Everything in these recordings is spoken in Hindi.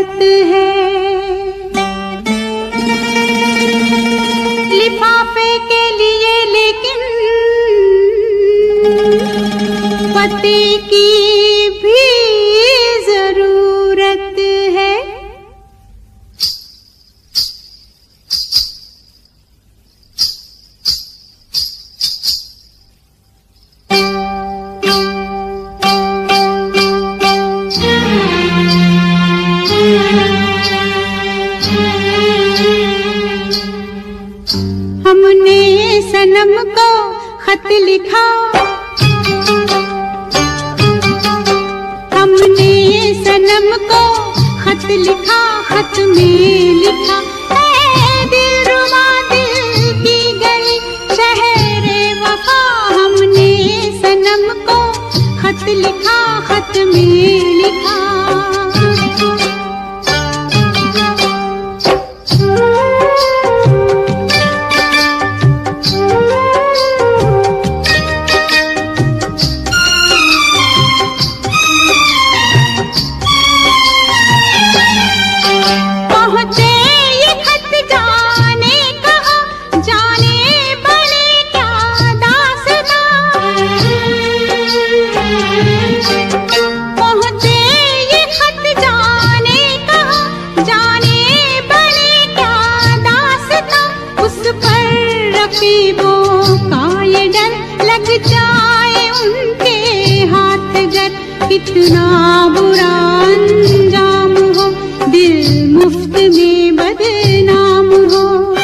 जरूरत है। लिफाफे के लिए लेकिन पति की भी जरूरत है। हमने सनम को खत लिखा, हमने सनम को खत लिखा, खत में लिखा ऐ दिलरुबा दिल की गली शहरे वफा। हमने सनम को खत लिखा, खत में लिखा। कितना बुरा अंजाम हो, दिल मुफ्त में बदनाम हो।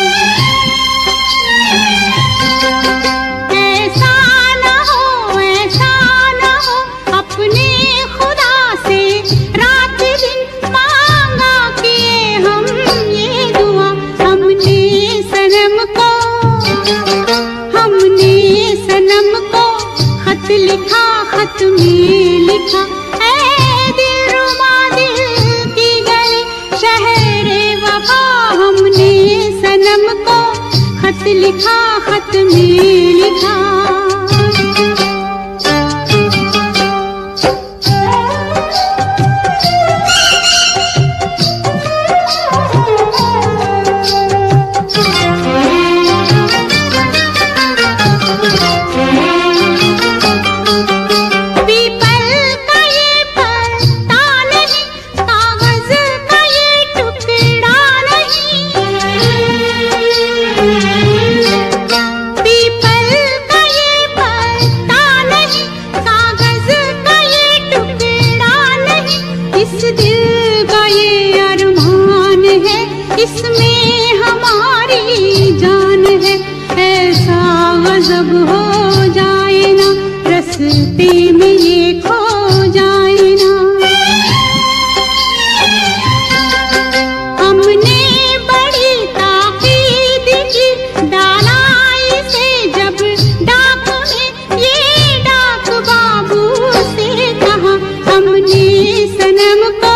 ऐसा ना हो, ऐसा ना हो, अपने खुदा से रात दिन मांगा किए हम ये दुआ। हमने सनम को, हमने सनम को खत लिखा, खत में लिखा ऐ दिलरुबा दिल की गली शहरे वफा। हमने सनम को खत लिखा, खत में लिखा। इसमें हमारी जान है, ऐसा गजब हो जाए ना, रस्ते में ये खो जाए ना। हमने बड़ी ताकीद की, डाला इसे जब डाक में, ये डाक बाबू से कहा। हमने सनम को,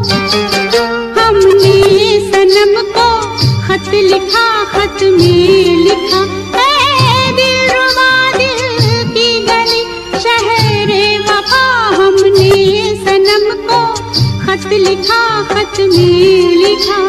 हमने सनम को खत लिखा, खत में लिखा ऐ दिलरुबा दिल की गली शहरे वफा। हमने सनम को खत लिखा, खत में लिखा।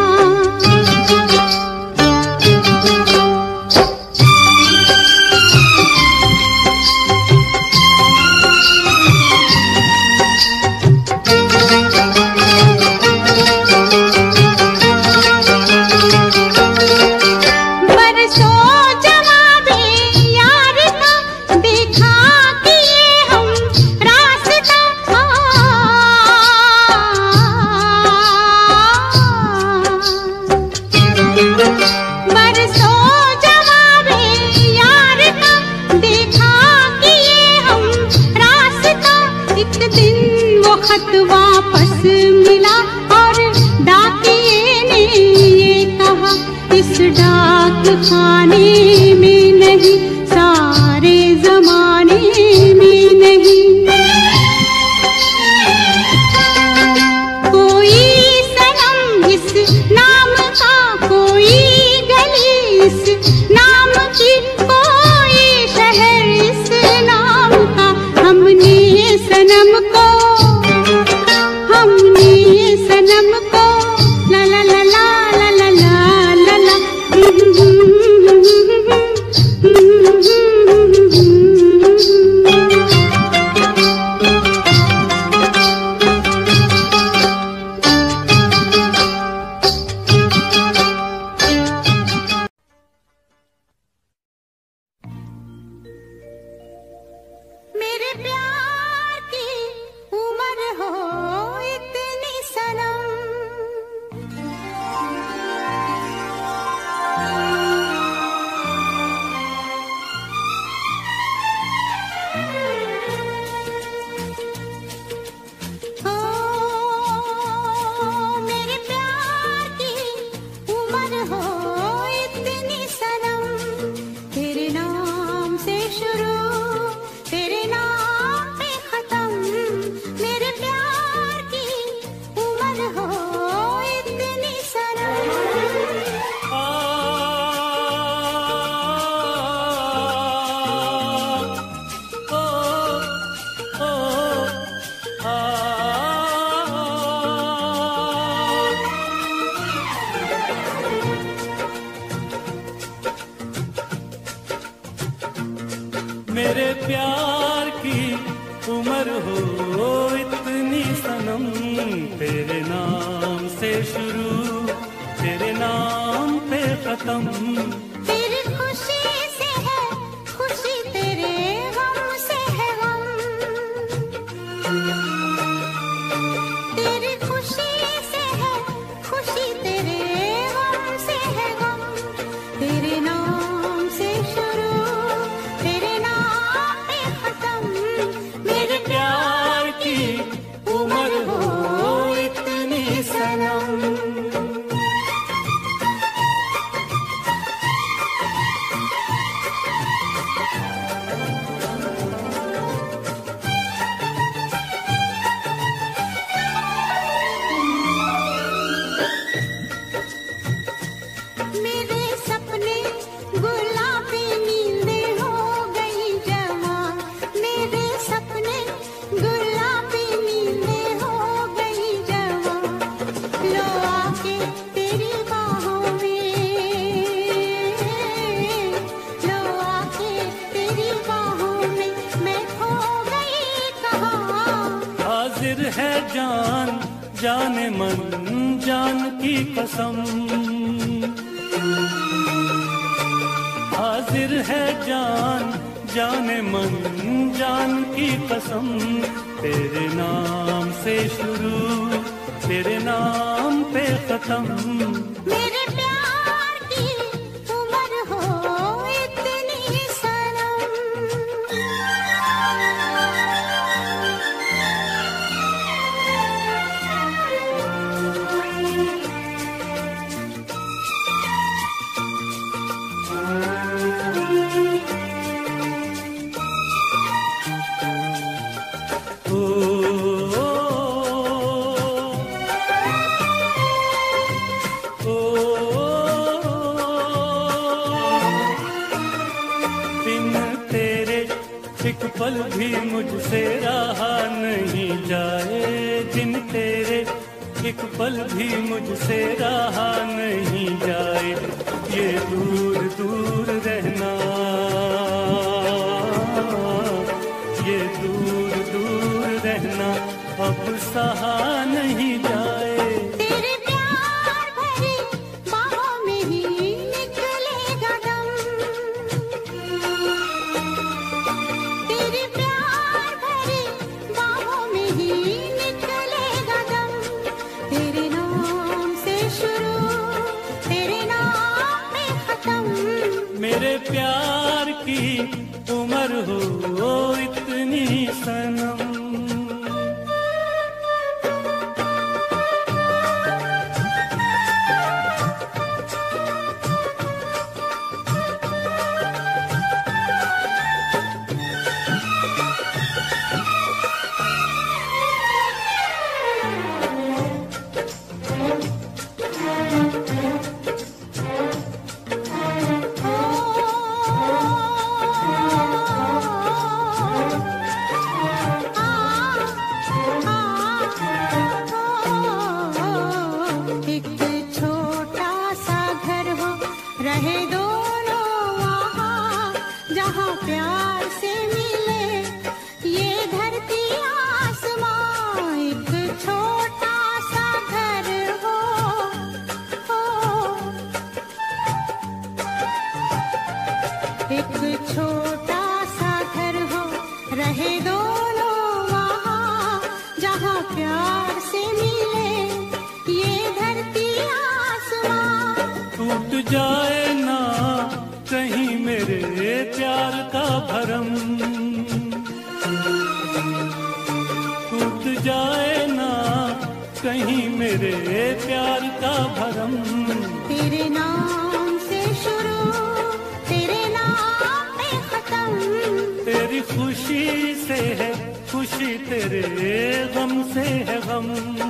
खत्म। तेरी खुशी से है खुशी, तेरे गम से है गम। तेरी खुशी से है खुशी, तेरे गम से है गम। तेरे नाम से शुरू, तेरे नाम पे खत्म। मेरे प्यार की उम्र हो इतनी सनम। मेरे सपने गुलाबी नींदें हो गई जवां। मेरे सपने गुलाबी नींदें हो गई जवां। लो आके तेरी बाहों में, लो आके तेरी बाहों में मैं खो गई कहाँ। हाजिर है जान जाने मन जान की कसम। हाजिर है जान जाने मन जान की कसम। तेरे नाम से शुरू, तेरे नाम पे खत्म। मेरे प्यार की उम्र हो इतनी सनम। ओ, ओ, बिन तेरे एक पल भी मुझसे रहा नहीं जाए। दिन तेरे एक पल भी मुझसे रहा नहीं जाए। ये दूर दूर रहना, ये दूर दूर रहना अब सहा नहीं जाए। तेरे प्यार भरी बाहों में ही निकलेगा दम। तेरे प्यार भरी बाहों में ही निकलेगा दम। तेरे नाम से शुरू, तेरे नाम पे खत्म। मेरे प्यार की उम्र हो इतनी सनम। एक छोटा सा घर हो, रहे दोनों वहाँ जहाँ प्यार से मिले ये धरती आसमां। एक छोटा सा घर हो, एक छोटा सा घर हो, रहे दोनों वहाँ जहाँ प्यार से मिले ये धरती आसमां। टूट जाए ना कहीं मेरे प्यार का भरम। टूट जाए ना कहीं मेरे प्यार का भरम। तेरे नाम से शुरू, तेरे नाम पे खत्म। तेरी खुशी से है खुशी, तेरे गम से है गम।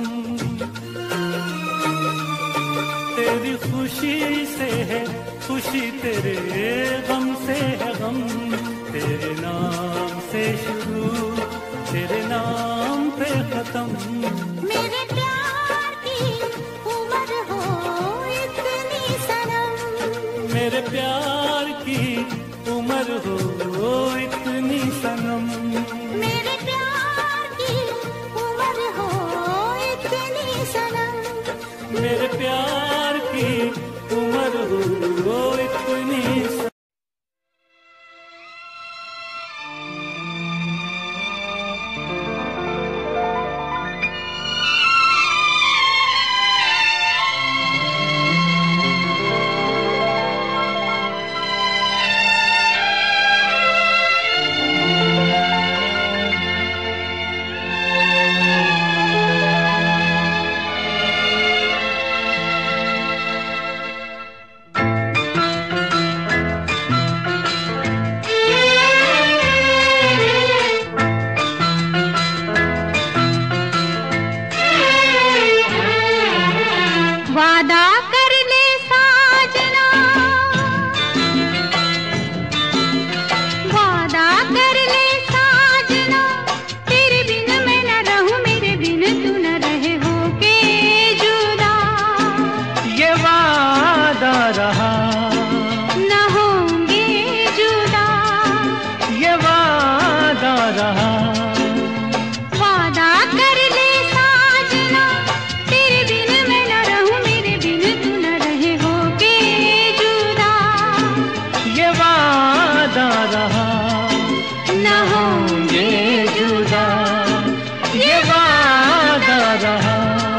तेरी खुशी से है खुशी, तेरे गम से है गम। तेरे नाम से शुरू, तेरे नाम पे खत्म। मेरे प्यार की उम्र हो इतनी सनम। मेरे प्यार की उम्र हो इतनी सनम। मेरे प्यार की उम्र हो इतनी सनम। मेरे प्यार की उम्र हो वादा कर ले साजना, वादा कर ले साजना, तेरे बिन मैं न रहूं, मेरे बिन तू न रहे होके जुदा। ये वादा रहा न होंगे जुदा, ये वादा रहा। वादा कर ले साजना, तेरे बिन मैं न रहूं, मेरे बिन तू न रहे होके जुदा। ये वादा रहा न होंगे जुदा, ये वादा रहा।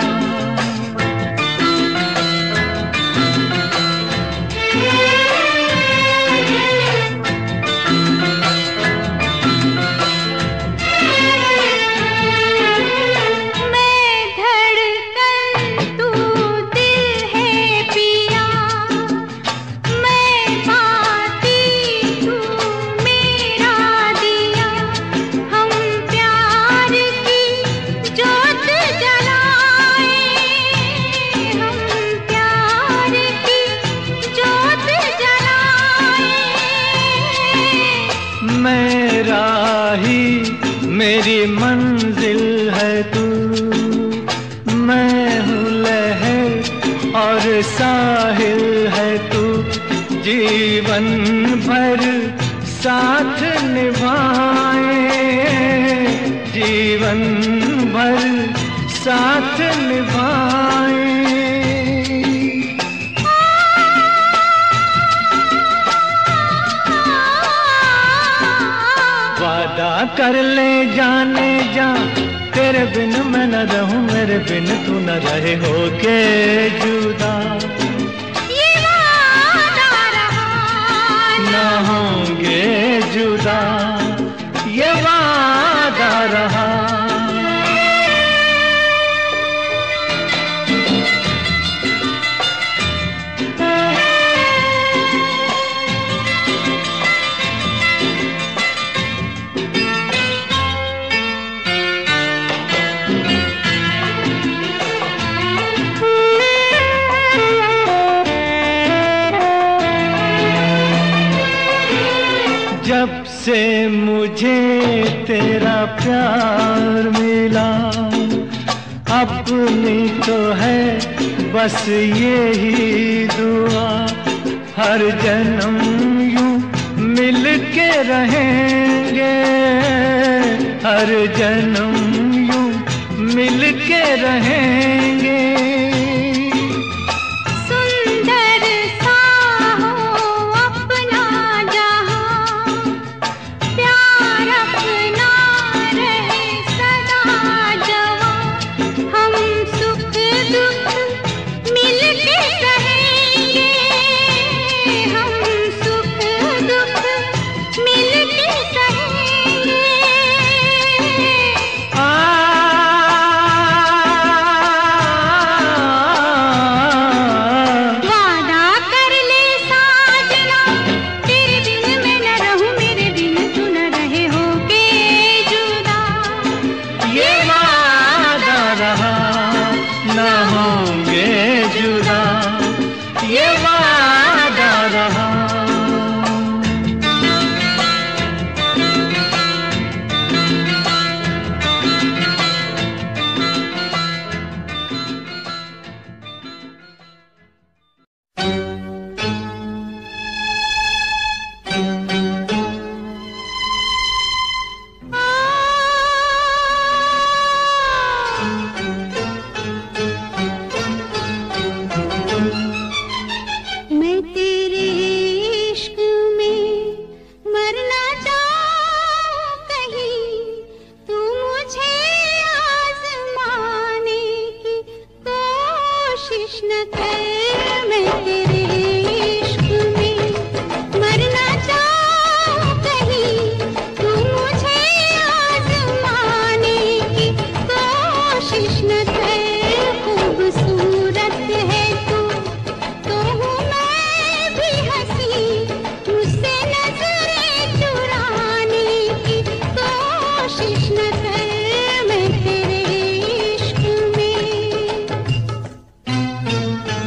मैं धड़कन तू दिल है पिया, मैं बाती तू मेरा दिया। हम प्यार की जोत जलाए, हम प्यार की जोत जलाए। मेरा ही मेरी मंजिल है तू, मैं हूँ लहर और साहिल है तू। जीवन भर साथ निभाए, जीवन भर साथ निभाए। वादा कर ले जाने जा, तेरे बिन मैं न रहूं, मेरे बिन तू न रहे होके जुदा। ये वादा रहा न होंगे जुदा, ये वादा रहा। जब से मुझे तेरा प्यार मिला, अपनी तो है बस यही दुआ। हर जन्म यूं मिल के रहेंगे, हर जन्म यूं मिल के रहेंगे। सुंदर सा हो अपना जहां, प्यार अपना रहे सदा जवां। हम सुख दुख मिल के सहेंगे, हम सुख दुख मिल के सहेंगे। वादा कर ले साजना, तेरे बिन मैं न रहूं, मेरे बिन तू न रहे होके जुदा। ये वादा रहा न होंगे जुदा, ये वादा रहा। मैं तेरे इश्क में मरना चाहूं कहीं, तू मुझे आज़माने की कोशिश न कर। मैं तेरे इश्क में मरना चाहूं कहीं, तू मुझे आज़माने की कोशिश न कर। खूबसूरत है तू तो हूँ मैं भी हंसी, मुझसे नजरें चुराने की कोशिश न कर। मैं तेरे इश्क में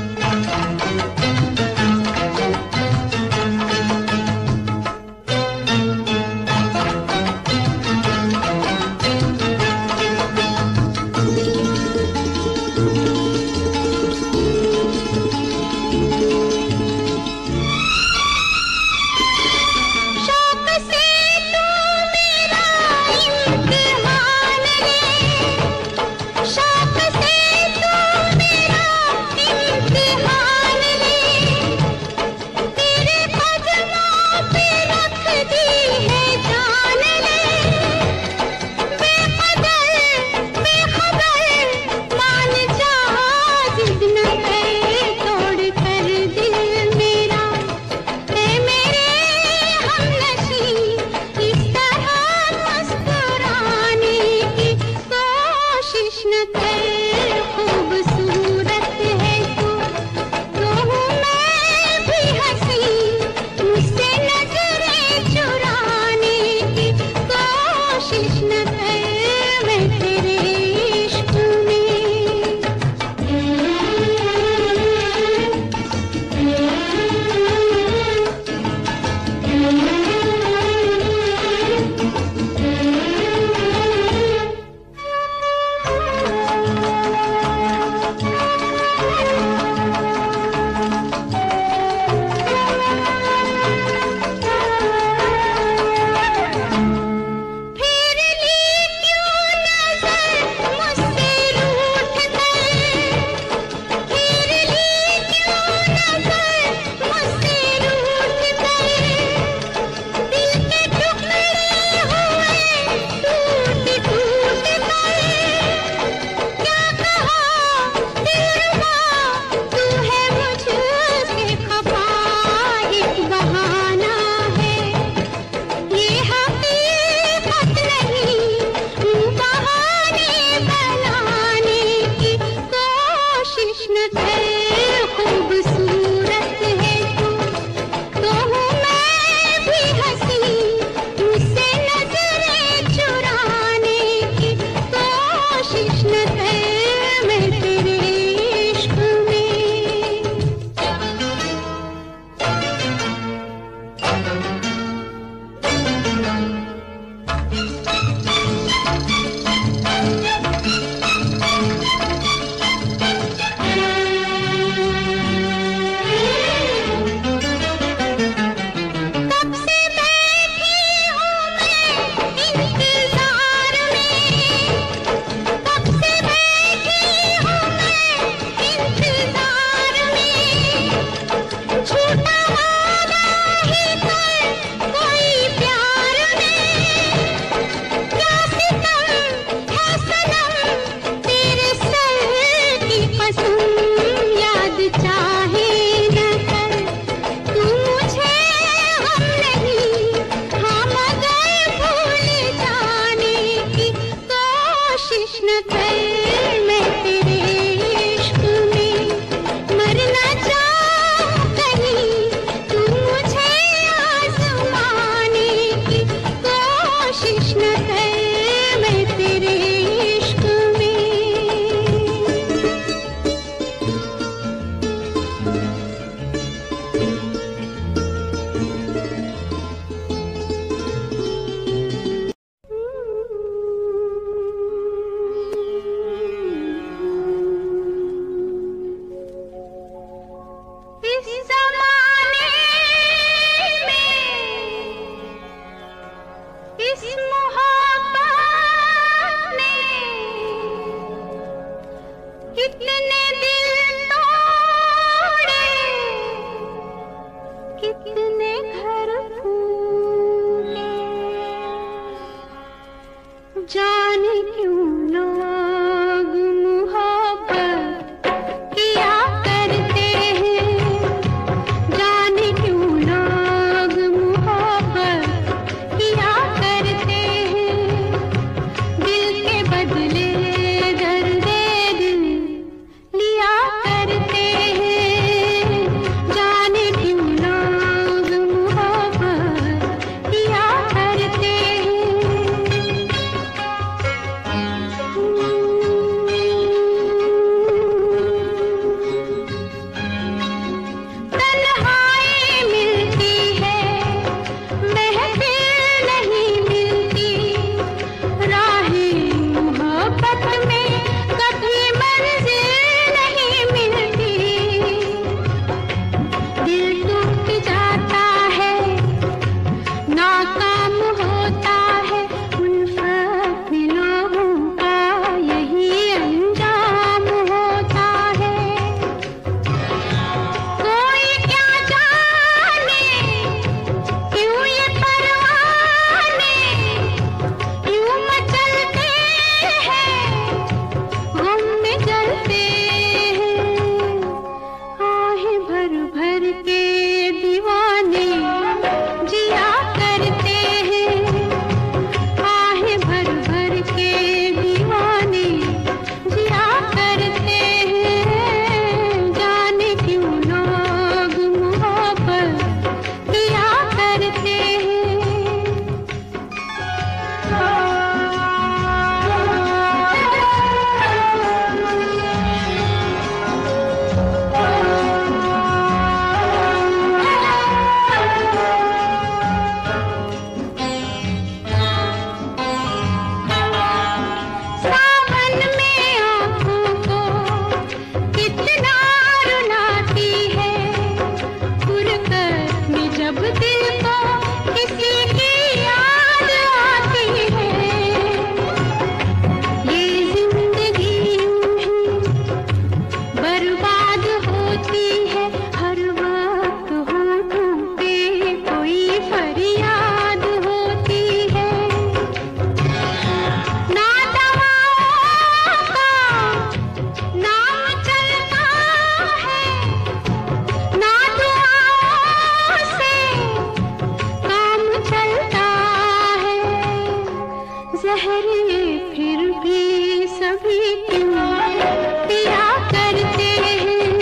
फिर भी सभी क्यों पिया करते हैं।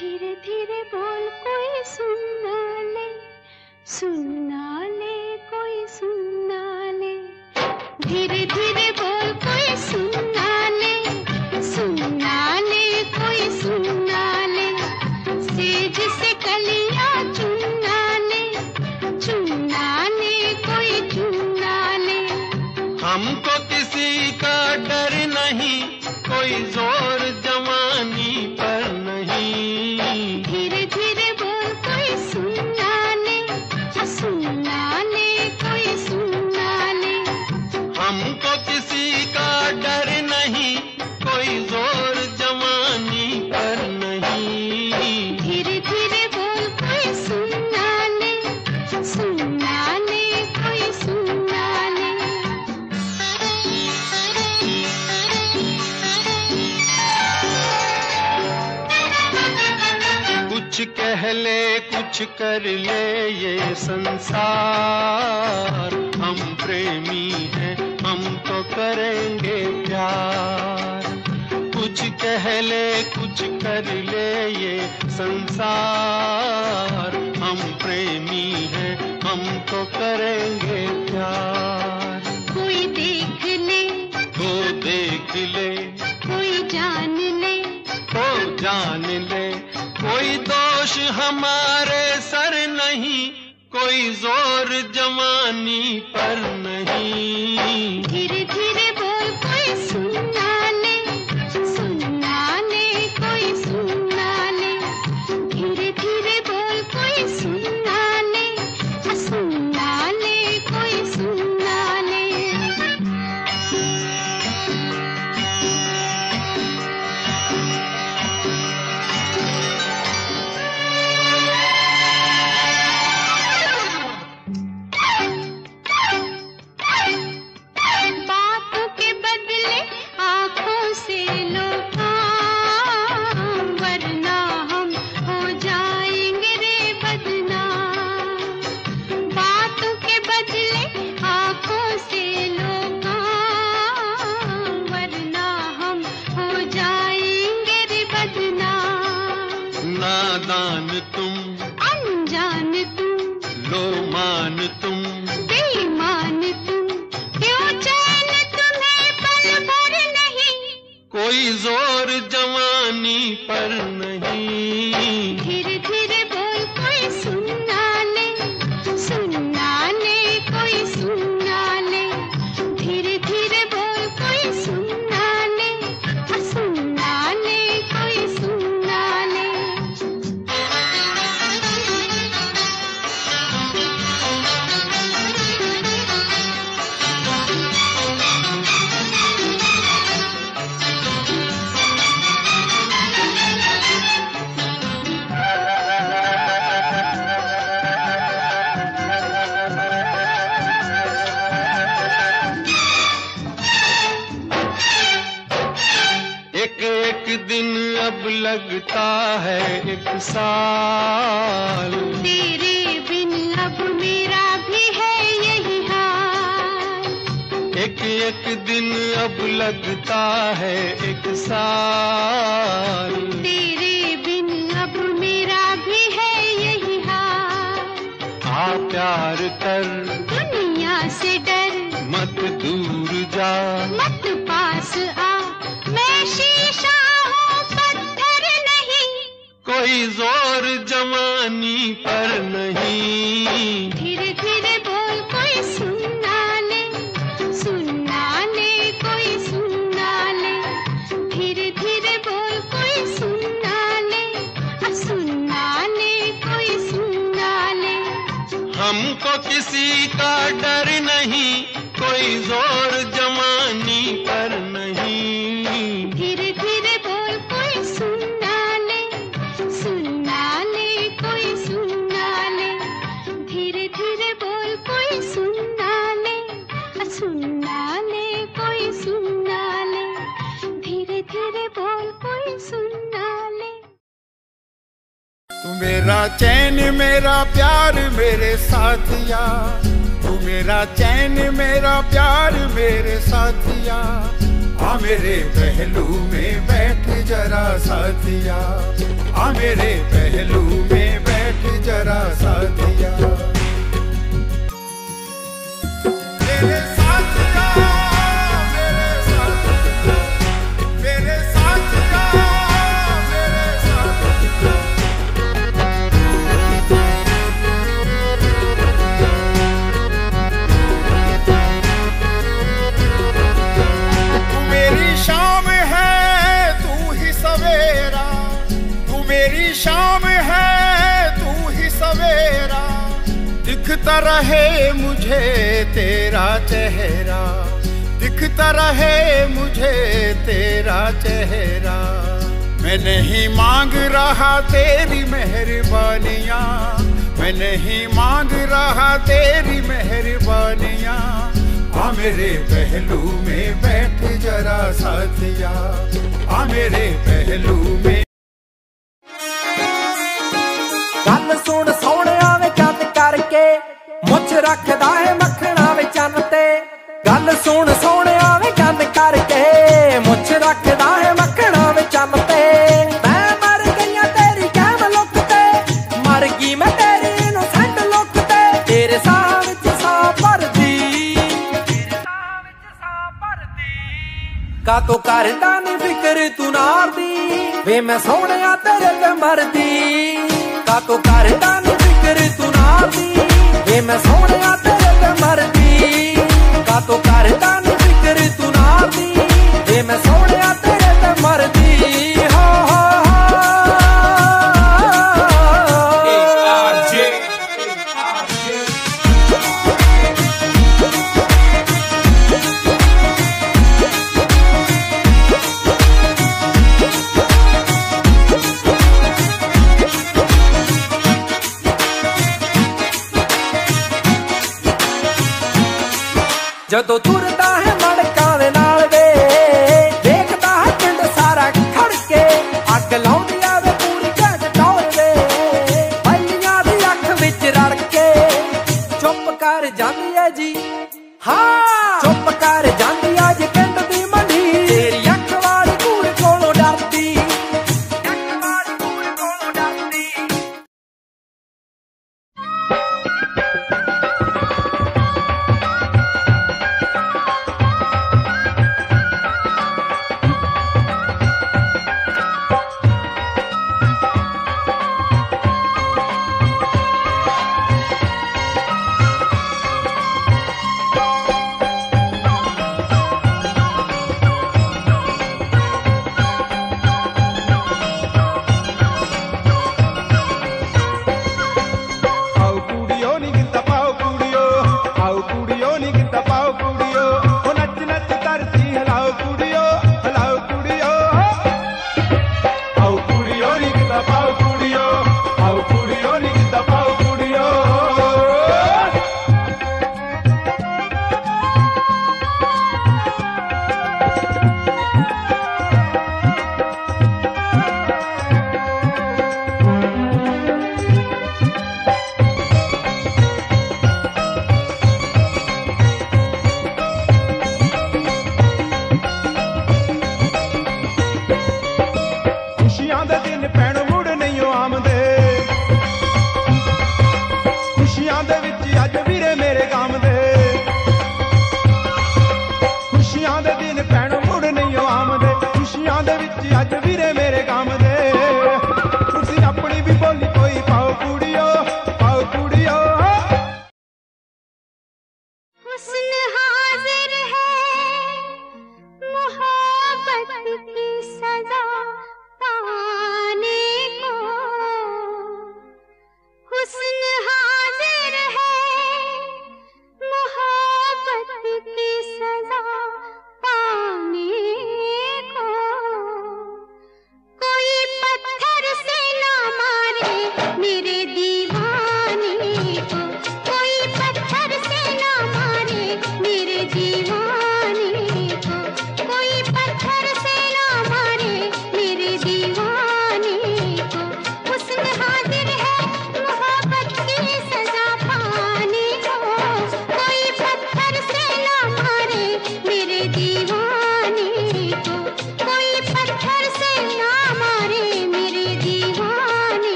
धीरे धीरे बोल कोई सुन ना ले, सुन ना ले कोई सुन ना ले। धीरे धीरे बोल कोई सुन ना ले, सुन ना ले कोई सुन ना ले। सेज से कलियां चुन ना ले, चुन ना ले कोई चुन ना ले। हमको किसी का डर नहीं, कोई जोर जवानी पर नहीं। धीरे धीरे बोल कोई सुन ना ले, सुन ना ले कोई सुन ना ले। हमको किसी का डर नहीं, कोई जोर जवानी पर नहीं। धीरे धीरे बोल कोई सुन ना ले, सुन ना ले कोई सुन ना ले। कुछ कह ले कुछ कर ले ये संसार, हम प्रेमी हैं हम तो करेंगे प्यार। कुछ कह ले कुछ कर ले ये संसार, हम प्रेमी हैं हम तो करेंगे प्यार। कोई देख ले, तो देख ले, कोई जान ले, तो जान ले। कोई दोष हमारे सर नहीं, कोई जोर जवानी पर नहीं। धीरे धीरे बोल कोई सुन ना ले, सुन ना ले कोई सुन ना ले। धीरे धीरे बोल कोई सुन ना ले, सुन ना ले कोई सुन ना ले। बातों के बदले आँखों से लो काम, वरना हम हो जाएंगे रे बदनाम। बातों के बदले आँखों से लो काम, वरना हम हो जाएंगे रे बदनाम। नादान तुम, अनजान तुम, लो मान तुम, बेईमान तुम, क्यों चैन तुम्हें पल भर नहीं। कोई जोर जवानी पर नहीं। धीरे धीरे बोल कोई सुन ना ले, सुन ना ले कोई सुन ना ले। धीरे धीरे बोल कोई सुन ना ले, सुन ना ले कोई सुन ना ले। एक एक दिन अब लगता है एक साल, तेरे बिन अब मेरा भी है यही हाल। एक एक दिन अब लगता है एक साल। तेरे बिन अब मेरा भी है यही हाल। आ प्यार कर दुनिया से डर, मत दूर जा, मत पास आ, मैं शीशा हूँ पत्थर नहीं। कोई जोर जवानी पर नहीं। धीरे धीरे बोल कोई सुन ना ले, सुन ना ले कोई सुन ना ले। धीरे धीरे बोल कोई सुन ना ले, सुन ना ले कोई सुन ना ले। हमको किसी का डर नहीं, कोई जोर जवानी पर नहीं। धीरे धीरे बोल कोई सुन ना ले, सुन ना ले कोई सुन ना ले। धीरे धीरे बोल कोई सुन ना ले, सुन ना ले कोई सुन ना ले। धीरे धीरे बोल कोई सुन ना ले। तू मेरा चैन मेरा प्यार मेरे साथिया, तू मेरा चैन मेरा प्यार मेरे साथिया। आ मेरे पहलू में बैठ जरा साथिया, आ मेरे पहलू में बैठ जरा साथिया। मेरे साथिया, मेरे साथिया, मेरे साथिया, मेरे साथिया। तू मेरी शाम है तू ही सवेरा, तू मेरी शाम है तू ही सवेरा। दिखता रहे मुझे तेरा चेहरा, दिखता रहे मुझे तेरा चेहरा। मैं नहीं मांग रहा तेरी मेहरबानियाँ, मैं नहीं मांग रहा तेरी मेहरबानियाँ। आ मेरे पहलू में बैठ जरा साथिया, आ मेरे पहलू में। गल सुन सोहणिया वे चंद करके मुझ रखदा है मखना वे चंद ते। गल सुन सोहणिया वे चंद करके मुझ रखदा है मखना वे चंद ते। मैं मर गईया तेरी कैम लुक ते, मर गई मैं तेरी इनोसेंट लुक ते। तेरे साह विच साह भरदी, कातों करदा नी फिक्र तू नार दी। वे मैं सोहणिया तेरे ते मरदी, कातों करदा नी फिक्र तू नार दी। वे मैं सोहणिया तेरे ते मरदी, कातों करदा नी फिक्र तू नार दी। वे मैं सोहणिया तेरे ते मरदी। हो जदों तुरदा है मड़कां दे नाल वे, देखदा है पिंड सारा खड़ के। अग लाउंदी आवे पूरी घट टौर वे, बल्लियां दी अख विच रड़ के। चुप कर जांदी है जी, हाँ चुप कर जांदी अज पिंड दी मंडी। तेरी अख वाली कूड़ कोलों डरदी, अख वाली कूड़ कोलों डरदी।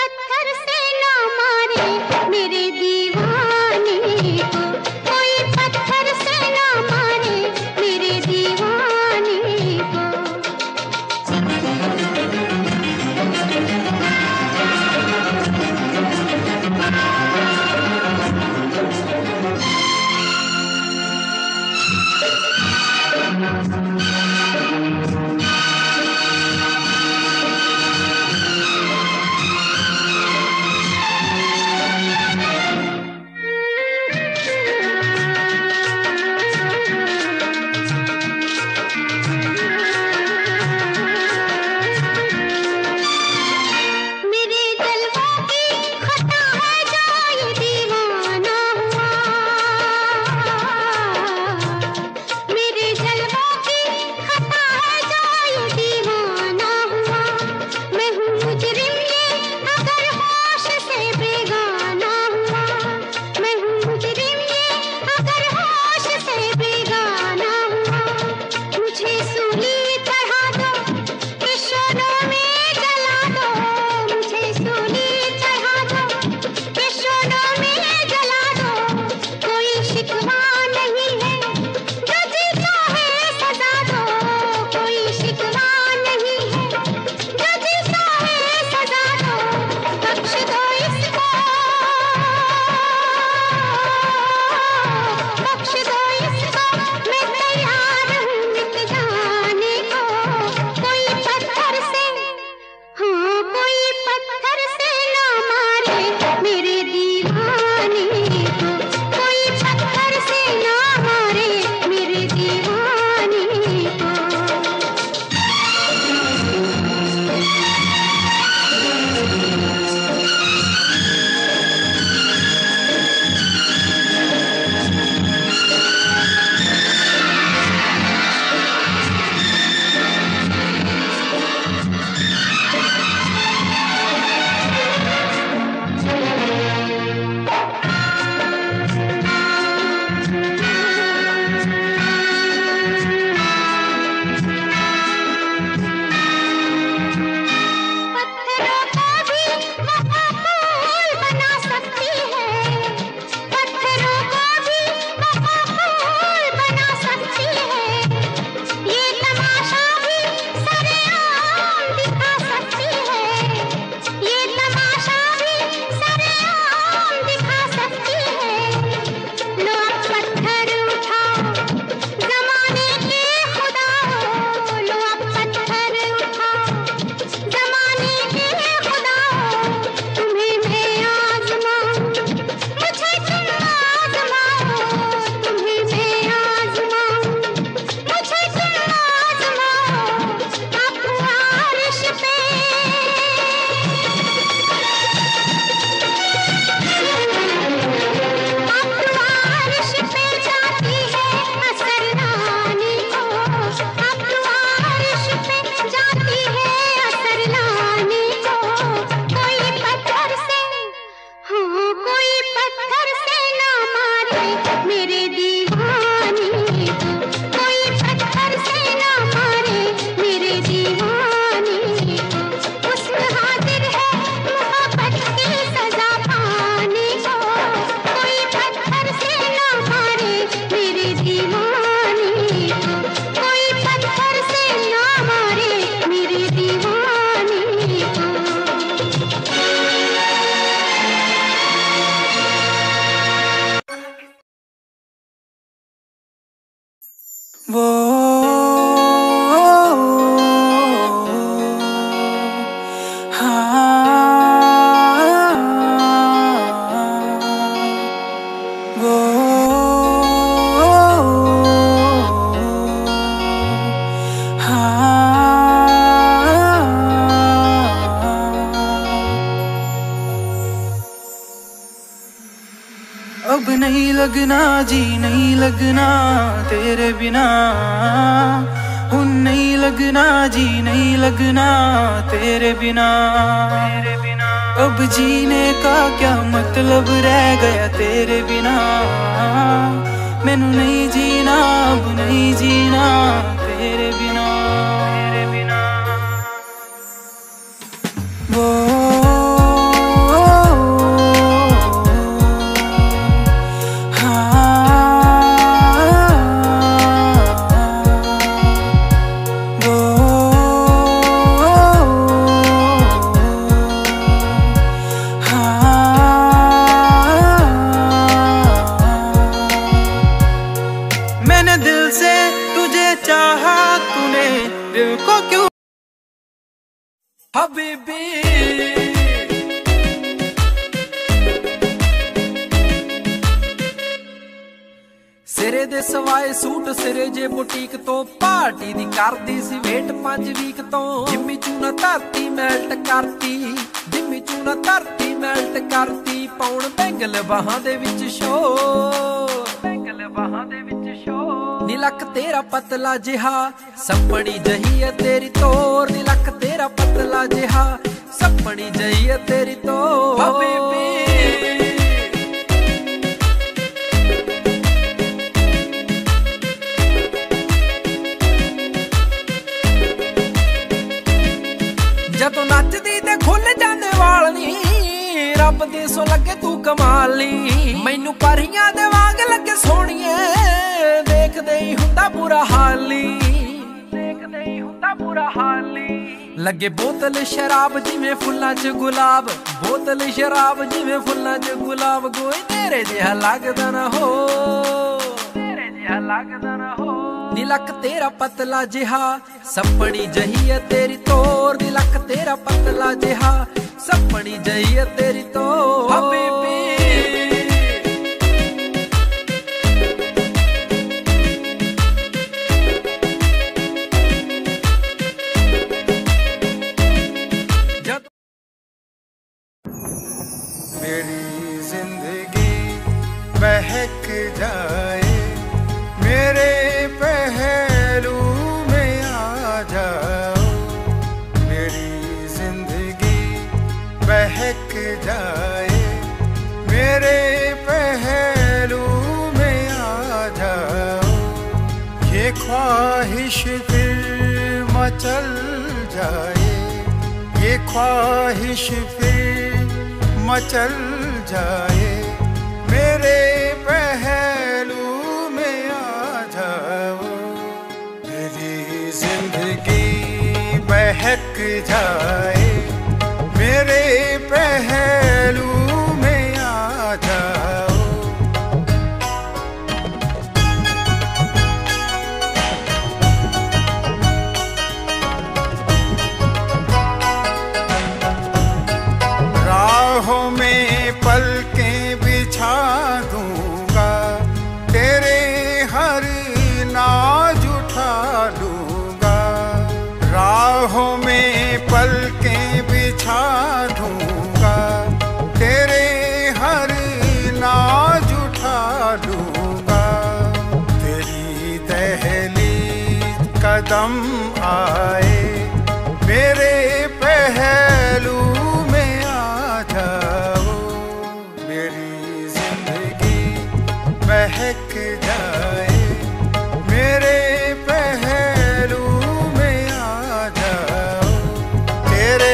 पत्थर से ना मारे मेरे दीवाने को, कोई पत्थर से ना मारे मेरे दीवाने को। अब नहीं लगना जी नहीं लगना तेरे बिना, हुन नहीं लगना जी नहीं लगना तेरे बिना। अब जीने का क्या मतलब रह गया तेरे बिना, मैनू नहीं जीना अब नहीं जीना तेरे बिना। वो तेरे दे सवाए सूट सिरे जे बुटीक तो पार्टी दी करदी सी वेट 5 वीक तो जिम्मी चूना धरती मैल्ट करती जिम्मी चूना धरती मैल्ट करती पौण बैंगल बाहां दे विच शो बैंगल बाहां दे विच शो नी लक तेरा पतला जिहा सपनी जही है तेरी तोर नी लक तेरा पतला जिहा सपनी जही है तेरी तोर हबीबी जदों नचदी ते खुल जांदे वाल नी रब दी सो लगे तू कमाली मैनू परियां दे वांग लगे सोहणीए देखदे ही हुंदा बुरा हाली देखदे ही हुंदा बुरा हाली लगे बोतल शराब जिवें फुल्लां च गुलाब बोतल शराब जिवें फुल्लां च गुलाब कोई तेरे जिहा लगदा ना हो तेरे जिहा लगदा ना हो नी लक तेरा पतला जिहा सपनी जही है तेरी तोर नी लक तेरा पतला जिहा सपनी जही है तेरी तोर हबीबी मेरी जिंदगी बहक जाए मेरे पहलू में आ जाओ मेरी जिंदगी बहक जाए मेरे पहलू में आ जाओ ये ख्वाहिश फिर मचल जाए ये ख्वाहिश फिर मचल जाए मेरे पहलू में आ जाओ मेरी जिंदगी बहक जाए मेरे पहलू में आ जाओ राहों में पलकें बिछा दूंगा तेरे हर नाज उठा लूंगा राहों में पलकें बिछा दूंगा तेरे हर नाज उठा लूंगा तेरी दहलीज कदम आए मेरे पहलू में आ जाओ मेरी जिंदगी बहक जाए मेरे पहलू में आ जाओ तेरे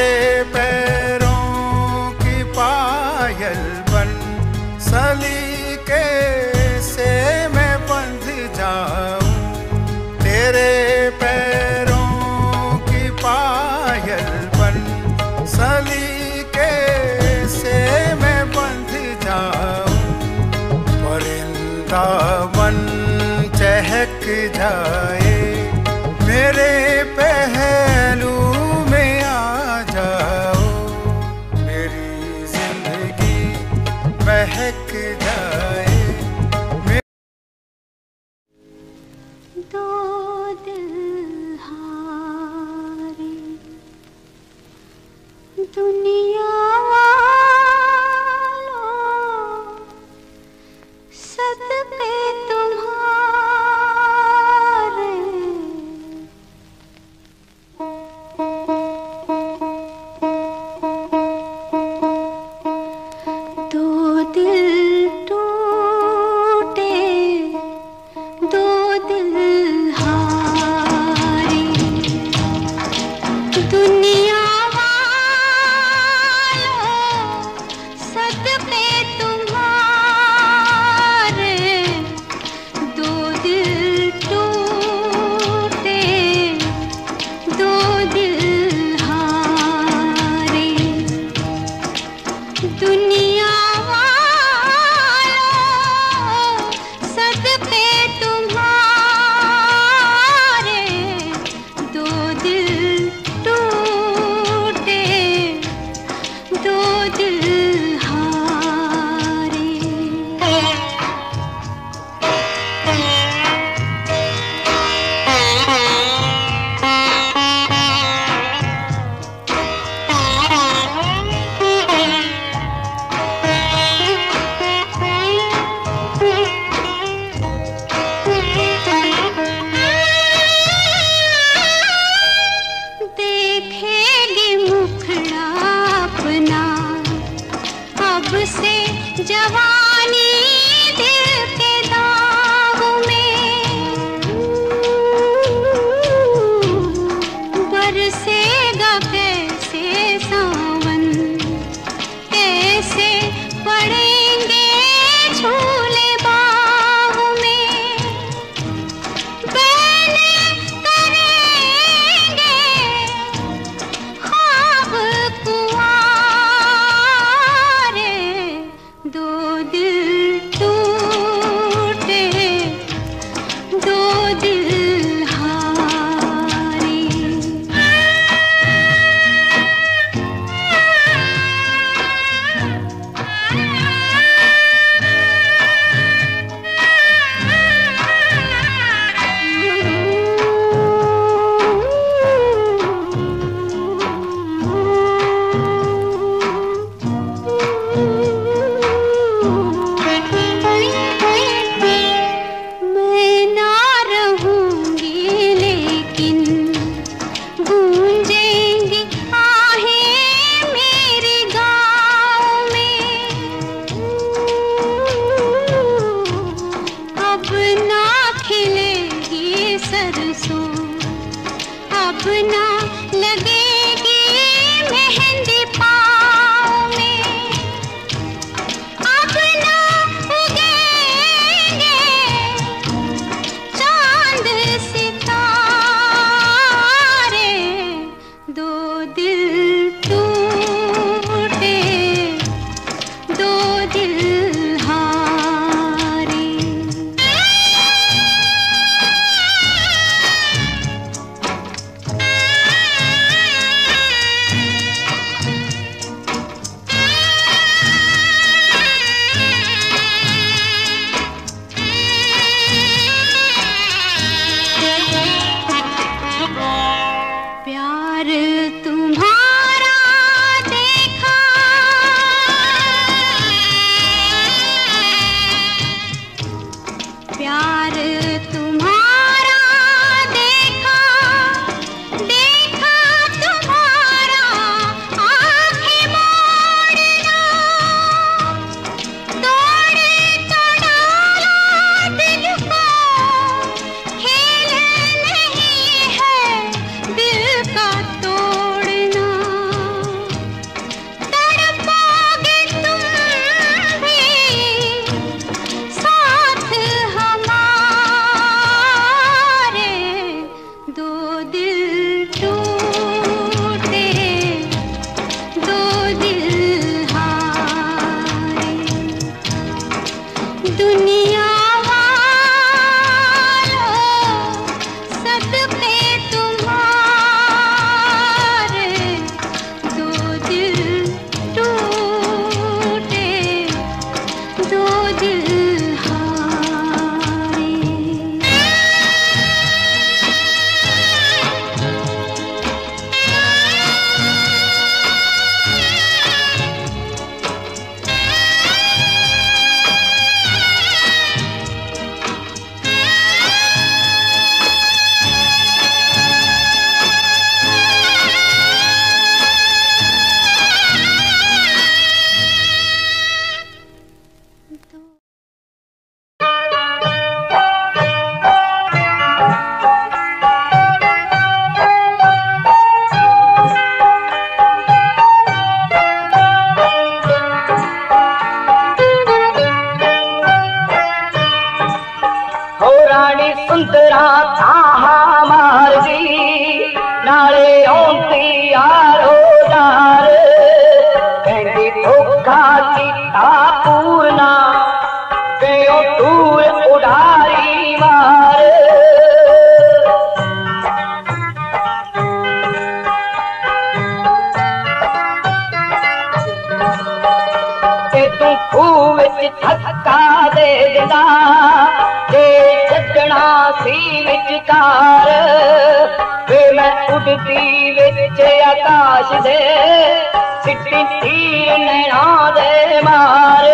पैरों की पायल बन सलीके से मैं बंध जाऊं तेरे पैरों की पायल बन सलीके से मैं बंध जाऊं परिंदा मन चहक जाए मेरे पहलू में आ जाओ मेरी जिंदगी बहक जाए दो दिल हारे दुनिया वालों सदके तुम्हारे दो दिल टूटे दो दिल हारे दुनिया सदके तुम्हारे दो दिल टूटे दो दिल हारे दुनिया वालों सदके तुम्हारे दो दिल टूटे दो दिल हारे जवानी दिल के दाग में बरसेगा कैसे सावन, कैसे पड़ेंगे झूले बाग में, बैले करेंगे ख्वाब कुंवारे, दो दिल टूटे दो दिल हारे। मैं ना रहूंगी लेकिन गूंजेंगी आहें मेरे गाँव में, अब ना खिलेगी सरसों, अब ना लगेगी मेहंदी पाँव में, अब ना उगेंगे चांद सितारे, दो दिल टूटे दो दिल हारे। प्यार तुम्हारा देखा, प्यार तुम्हारा देखा, देखा तुम्हारा आँखें मोड़ना, तोड़ तो डाला दिल को, खेल नहीं है दिल का तोड़ना, तड़पोगे तुम भी साथ हमारे, दो दिल टूटे दो दिल हारे। दुनिया वालों सदके तुम्हारे, दो दिल टूटे दो दिल हारे। हो रानी सुंदरा ताहा मारदी नाले औंती यारो दार, कहंदी धोखा कीता पूरना गयो दूर उडारी मार। ते तू खूह विच धक्का दे दिंदा, जे छड्डना सी विचकार, वे मैं उड़दी विच आकाश दे सिटी तीर नैना दे मार।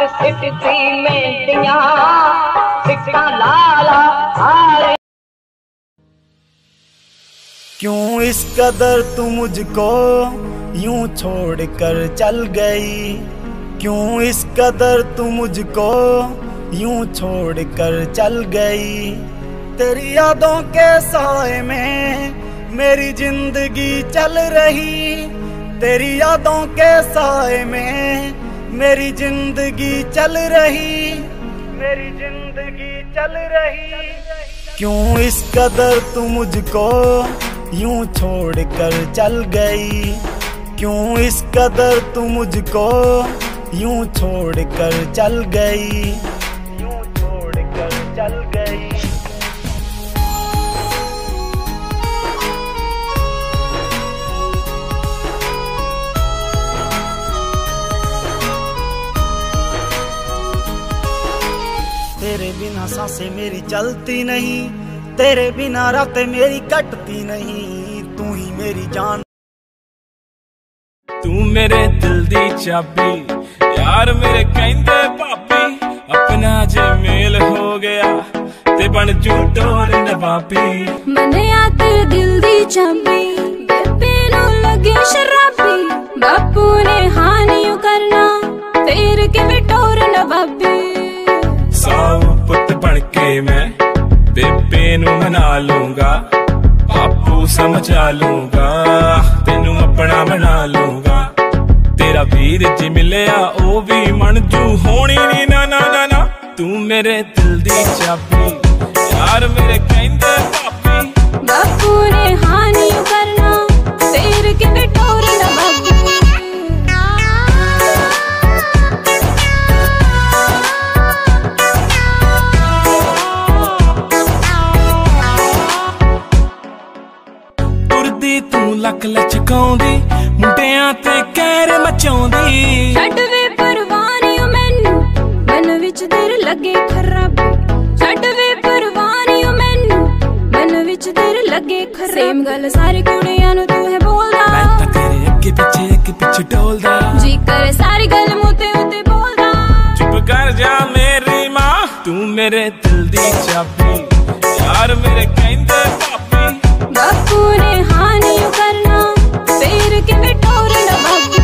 सिटती मेंटियां सिक्का लाला हारे। क्यों इस कदर तू मुझको यूं छोड़ कर चल गई, क्यों इस कदर तू मुझको यूं छोड़ कर चल गई। तेरी यादों के साए में मेरी जिंदगी चल रही, तेरी यादों के साए में मेरी जिंदगी चल रही, मेरी जिंदगी चल रही। क्यों इस कदर तू मुझको यूं छोड़ कर चल गई, क्यों इस कदर तू मुझको यूं छोड़ कर चल गई, यूं छोड़ कर चल गई। तेरे बिना सांसें मेरी चलती नहीं, तेरे बिना रातें मेरी कटती नहीं, तू ही मेरी जान। तू मेरे दिल दी चाबी यार मेरे कहंदे भाभी, अपना जे मेल हो गया ते बन जू डोर नवाबी। मनिया तेरे दिल दी चाबी बेबे नू लगे शराबी, बापू ने हानि करना तेरे के टोर नवाबी। साऊ पुत बन के मैं बेबे नू मना लूंगा, बापू समझा लूंगा, तेनू अपना बना लूंगा। तेरा वीर जी मिलिया ओ भी मनजू होनी नी ना ना ना ना। तू मेरे दिल दी चाबी यार मेरे कहंदे भाभी, बापू ने हानि करना तेरे के टोर नवाबी। तू लक लचकाउंदी मुंडियां ते कहर मचाउंदी। छड्ड वे परवानी मैनू मन विच तेरे लगे खराबी, छड्ड वे परवानी मैनू मन विच तेरे लगे खराबी। सेम गल सारी कुड़ियां नू तू है बोलदा, मैं तां तेरे अगे पिछे डोलदा, जी करे सारी गल मुते उते बोलदा। चुप कर जा मेरी मां, तू मेरे दिल दी चाबी यार मेरे कहंदे भाभी, बापू ने हानि करना तेरे के टोर नवाबी।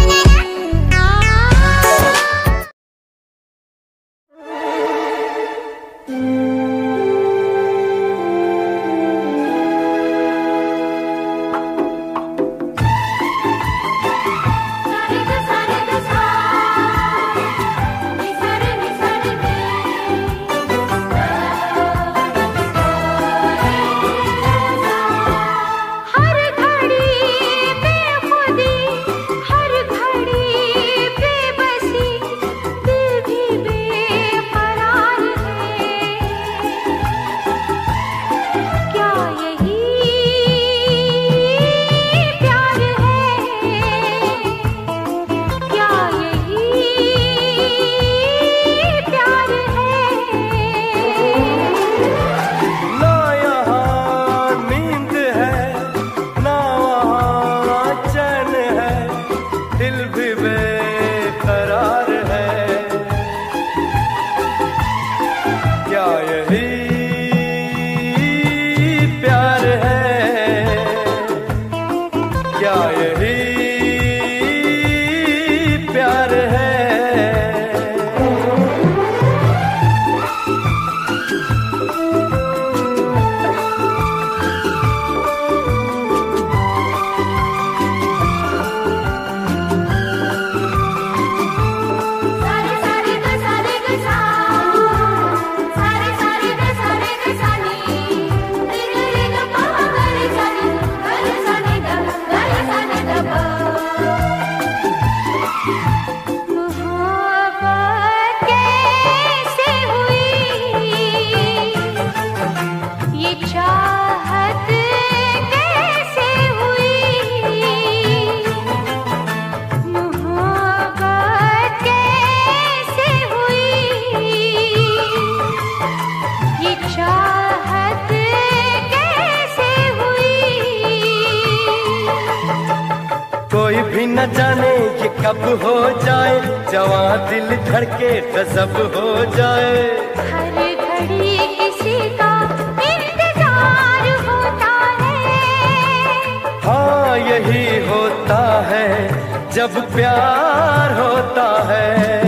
कब हो जाए जवां दिल धड़के गजब हो जाए। हर घड़ी किसी का इंतजार होता है। हाँ यही होता है जब प्यार होता है।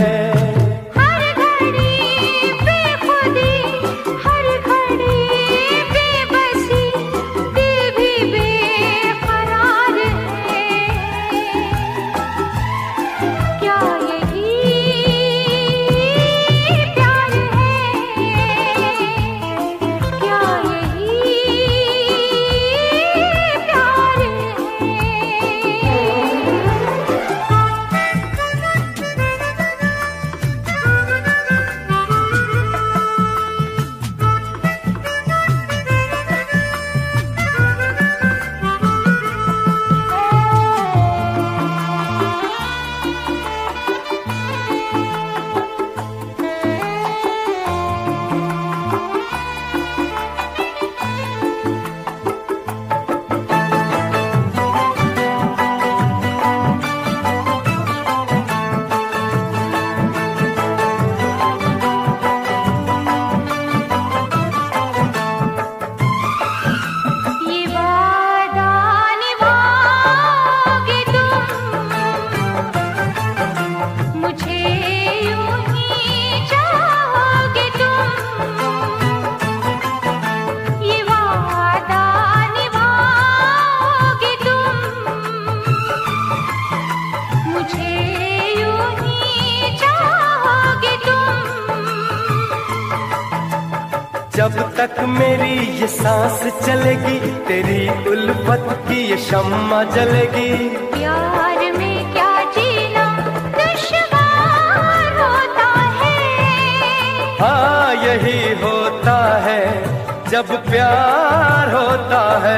जब तक मेरी ये सांस चलेगी तेरी उल्फत की ये शम्मा जलेगी। प्यार में क्या जीना दुश्वार होता है। हाँ यही होता है जब प्यार होता है।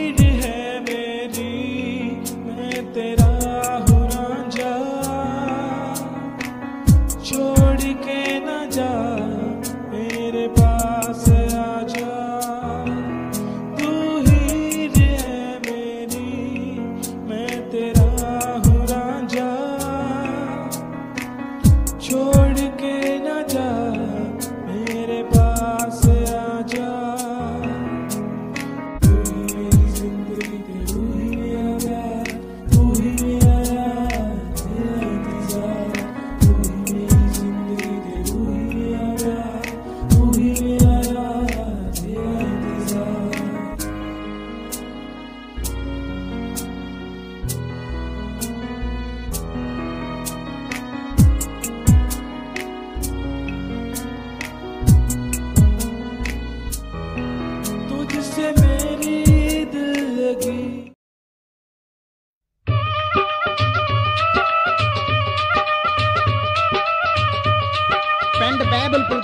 तेरा हूँ रांझा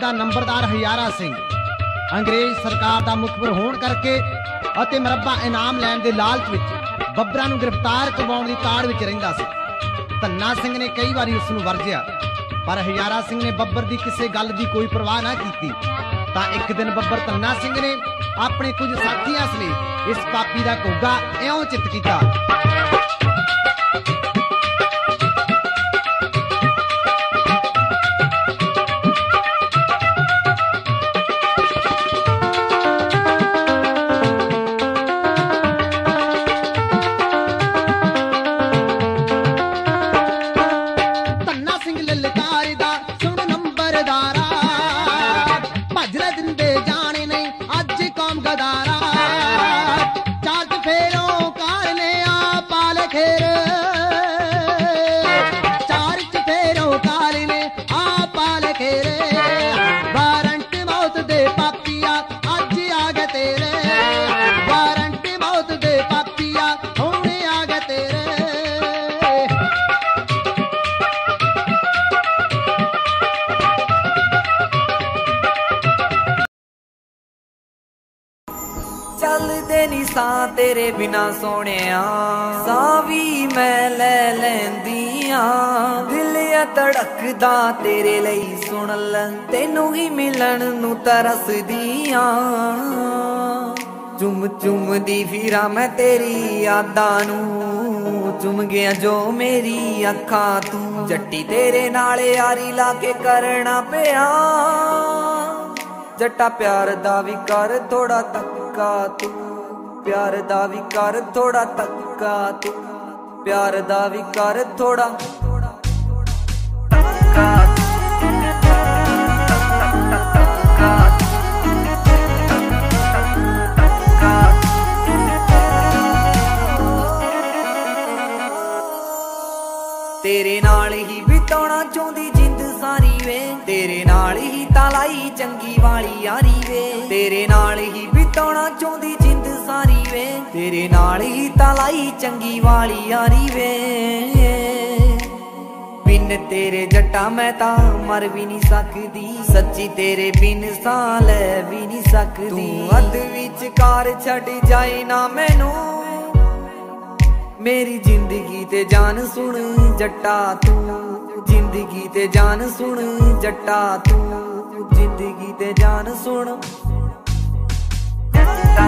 ਦਾ ਨੰਬਰਦਾਰ ਹਜ਼ਾਰਾ ਸਿੰਘ ਅੰਗਰੇਜ਼ ਸਰਕਾਰ ਦਾ ਮੁਖਬਰ ਹੋਣ ਕਰਕੇ ਅਤੇ ਮਰੱਬਾ ਇਨਾਮ ਲੈਣ ਦੇ ਲਾਲਚ ਵਿੱਚ ਬੱਬਰਾਂ ਨੂੰ ਗ੍ਰਿਫਤਾਰ ਕਰਵਾਉਣ ਦੀ ਤਾੜ ਵਿੱਚ ਰਹਿੰਦਾ ਸੀ। ਧੰਨਾ ਸਿੰਘ ਨੇ ਕਈ ਵਾਰੀ ਉਸ ਨੂੰ ਵਰਜਿਆ, ਪਰ ਹਜ਼ਾਰਾ ਸਿੰਘ ਨੇ ਬੱਬਰ ਦੀ ਕਿਸੇ ਗੱਲ ਦੀ ਕੋਈ ਪਰਵਾਹ ਨਾ ਕੀਤੀ। ਤਾਂ ਇੱਕ ਦਿਨ ਬੱਬਰ ਧੰਨਾ ਸਿੰਘ ਨੇ ਆਪਣੇ ਕੁਝ ਸਾਥੀਆਂ ਸਮੇਤ ਇਸ ਪਾਪੀ ਦਾ ਘੋਗਾ ਇਉਂ ਚਿੱਤ ਕੀਤਾ। चलदे नी सां तेरे बिना सोहणिया, सां भी मैं ले लैंदियां, दिल धड़कदा तेरे लई सुन ल, तेनू ही मिलन नू तरसदियां। चुम चुम दी फिरा मैं तेरी यादां नू, चुम गया जो मेरी अखां तू, जट्टी तेरे नाल यारी ला के करना पिया। जट्टा प्यार दा भी कर थोड़ा तक्का तू, प्यार दा भी कर थोड़ा तक्का तू, प्यार दा भी कर थोड़ा तक्का। तेरे नाल ही बिताना चाहती जिंद सारी वे, तेरे नाल ही तालाई चंगी वाली यारी वे, तेरे नाल ही बिताना चाहती जिंद सारी वे, तेरे नाल ही तालाई चंगी वाली यारी वे। बिन तेरे जट्टा मैं ता मर भी नहीं सकदी, सच्ची तेरे बिन सा ले भी नहीं सकदी। तू अध विचकार छड़ जाए ना मैनू, मेरी जिंदगी ते जान सुन जट्टा तू, जिंदगी ते जान सुन जट्टा तू, जिंदगी ते जान सुन जट्टा।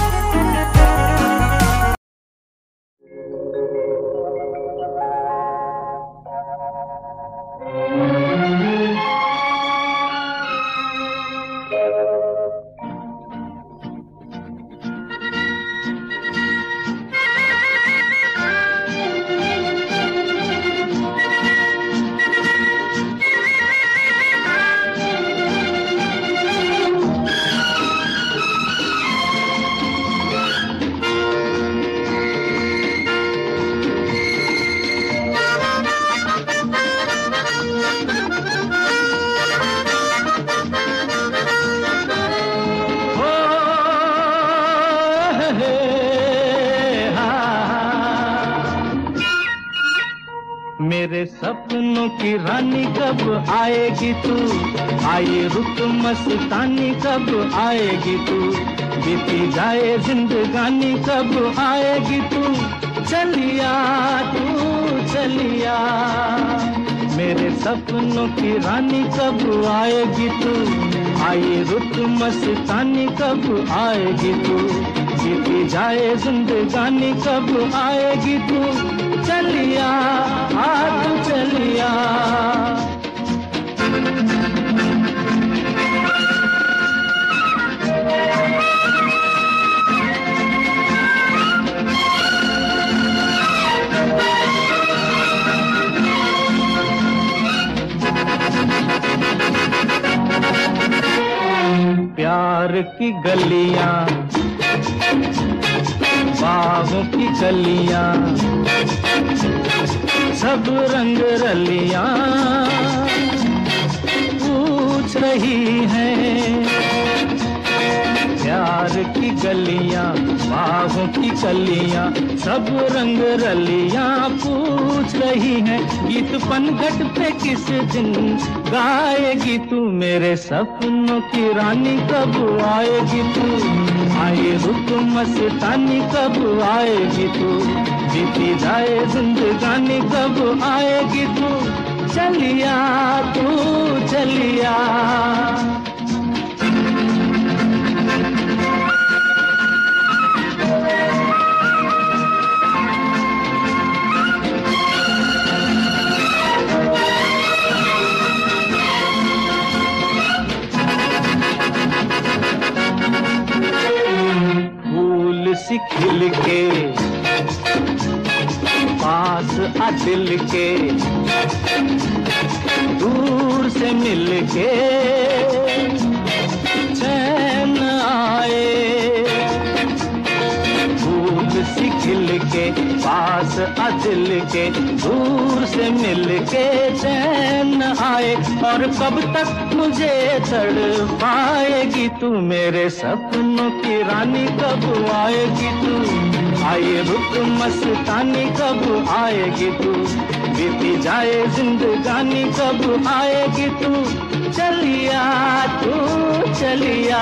मेरे सपनों की रानी कब आएगी तू, आई रुत मस्तानी कब आएगी तू, बीती जाए जिंदगानी कब आएगी तू, चलिया तू चलिया। मेरे सपनों की रानी कब आएगी तू, आई रुत मस्तानी कब आएगी तू, बीती जाए जिंदगानी कब आएगी तू, चलिया आ तू चलिया। प्यार की गलियां, बाहों की कलियां, सब रंग रलियां पूछ रही हैं। प्यार की गलियां, बागों की कलियां सब रंग रलियां पूछ रही हैं गीत पनघट पे किस दिन गाएगी तू मेरे सपनों की रानी कब आएगी तू आए रुत मस्तानी कब आएगी तू बीती जाए जिंदगानी कब आएगी तू चलिया तू चलिया सी खिल के पास आ दिल के दूर से मिल के चैन आए फूल सी खिल के पास आ दिल के दूर से मिल के चैन आए और कब तक मुझे तड़पाएगी तू मेरे सपनों की रानी कब आएगी तू आए रुत मस्तानी कब आएगी तू बीती जाए जिंदगानी कब आएगी तू चलिया तू चलिया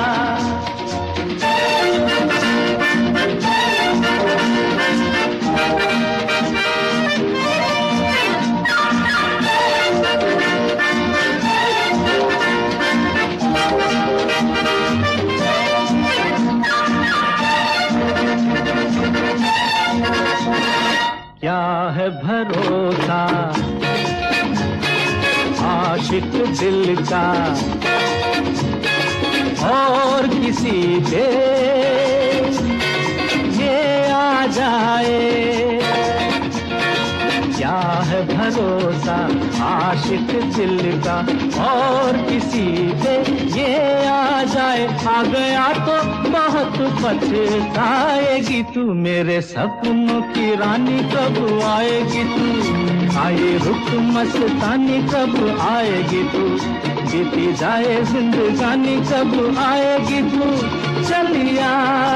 क्या है भरोसा आशिक दिल का और किसी पे ये आ जाए क्या है भरोसा आशिक दिल का और किसी पे ये आ जाए आ गया तो बहुत पछताएगी तू मेरे सपनों की रानी कब आएगी तू आए रुत मस्तानी कब आएगी तू बीती जाए जिंदगानी कब आएगी तू चलिया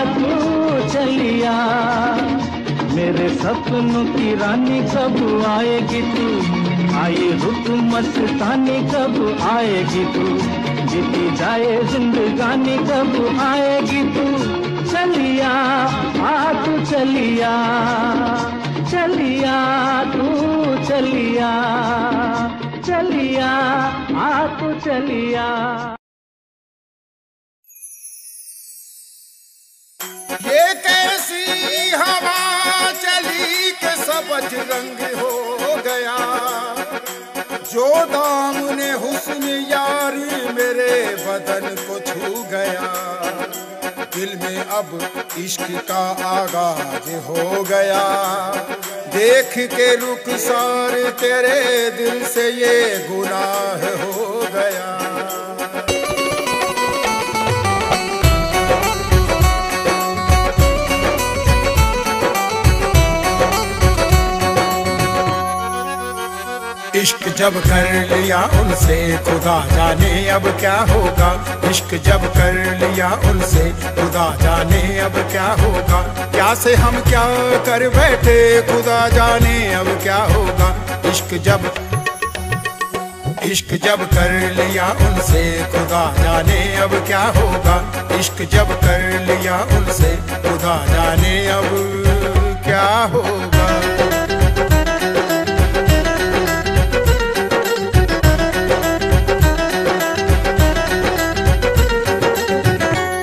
मेरे सपनों की रानी कब आएगी तू आए रुत मस्तानी कब आएगी तू बीती जाए जिंदगानी कब आएगी तू चलिया आ तू चलिया चलिया तू चलिया चलिया आ तू चलिया ये कैसी हवा चली के सबज रंग हो गया जो दामने हुस्न यारी मेरे बदन को छू गया दिल में अब इश्क का आगाज हो गया देख के रुखसार तेरे दिल से ये गुनाह हो गया इश्क जब कर लिया उनसे खुदा जाने अब क्या होगा इश्क जब कर लिया उनसे खुदा जाने अब क्या होगा क्या से हम क्या कर बैठे खुदा जाने अब क्या होगा इश्क जब कर लिया उनसे खुदा जाने अब क्या होगा इश्क जब कर लिया उनसे खुदा जाने अब क्या होगा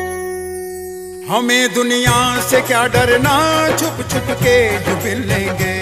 हमें दुनिया से क्या डरना छुप छुप के जो मिल लेंगे